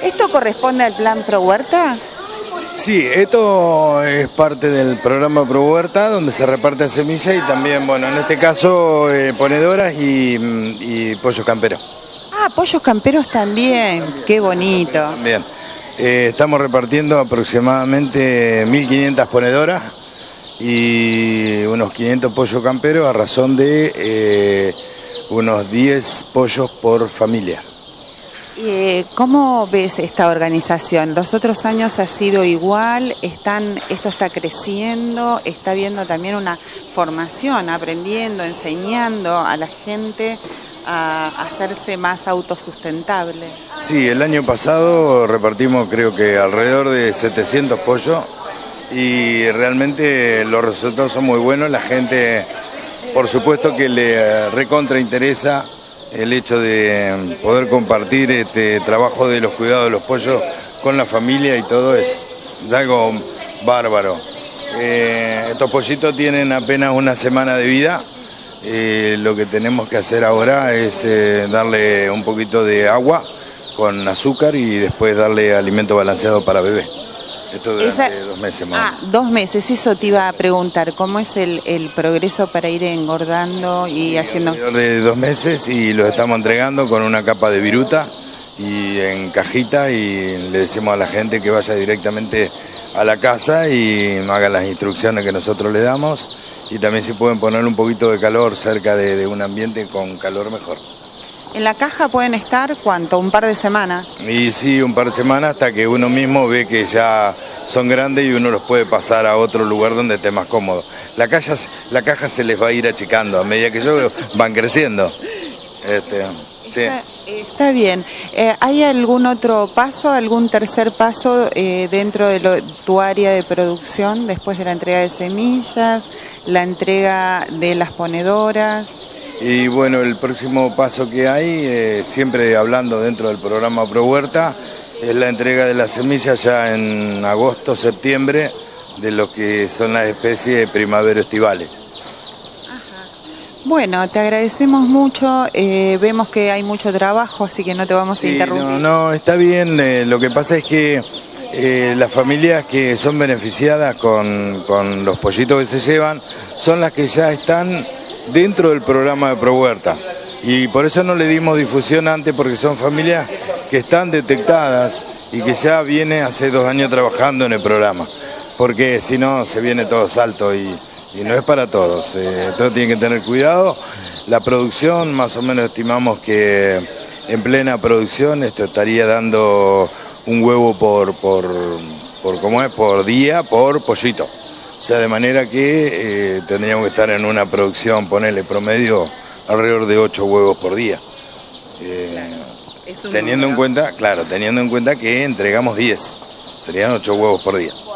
¿Esto corresponde al plan Pro Huerta? Sí, esto es parte del programa Pro Huerta, donde se reparte semillas y también, bueno, en este caso, ponedoras y pollos camperos. Ah, pollos camperos también, qué bonito. Bien, estamos repartiendo aproximadamente 1.500 ponedoras y unos 500 pollos camperos a razón de unos 10 pollos por familia. ¿Cómo ves esta organización? ¿Los otros años ha sido igual? ¿Esto está creciendo? ¿Está habiendo también una formación, aprendiendo, enseñando a la gente a hacerse más autosustentable? Sí, el año pasado repartimos creo que alrededor de 700 pollos y realmente los resultados son muy buenos. La gente, por supuesto que le recontra interesa el hecho de poder compartir este trabajo de los cuidados de los pollos con la familia y todo es algo bárbaro. Estos pollitos tienen apenas una semana de vida. Lo que tenemos que hacer ahora es darle un poquito de agua con azúcar y después darle alimento balanceado para bebé. Esto durante 2 meses más. 2 meses, eso te iba a preguntar, ¿cómo es el progreso para ir engordando y haciendo? Alrededor de 2 meses y los estamos entregando con una capa de viruta y en cajita y le decimos a la gente que vaya directamente a la casa y haga las instrucciones que nosotros le damos y también si pueden poner un poquito de calor cerca de un ambiente con calor mejor. ¿En la caja pueden estar cuánto? ¿Un par de semanas? Y sí, un par de semanas hasta que uno mismo ve que ya son grandes y uno los puede pasar a otro lugar donde esté más cómodo. La caja se les va a ir achicando a medida que ellos van creciendo. Sí. Está bien. ¿Hay algún otro paso, algún tercer paso dentro de tu área de producción después de la entrega de semillas, la entrega de las ponedoras? Y bueno, el próximo paso que hay, siempre hablando dentro del programa Pro Huerta, es la entrega de las semillas ya en agosto, septiembre, de lo que son las especies primavero-estivales. Bueno, te agradecemos mucho, vemos que hay mucho trabajo, así que no te vamos a interrumpir. No, está bien, lo que pasa es que las familias que son beneficiadas con los pollitos que se llevan son las que ya están dentro del programa de Pro Huerta y por eso no le dimos difusión antes porque son familias que están detectadas y que ya vienen hace 2 años trabajando en el programa porque si no se viene todo salto y no es para todos, todos tienen que tener cuidado. La producción más o menos estimamos que en plena producción esto estaría dando un huevo por día por pollito. O sea, de manera que tendríamos que estar en una producción, ponerle promedio, alrededor de 8 huevos por día. Teniendo en cuenta que entregamos 10, serían 8 huevos por día.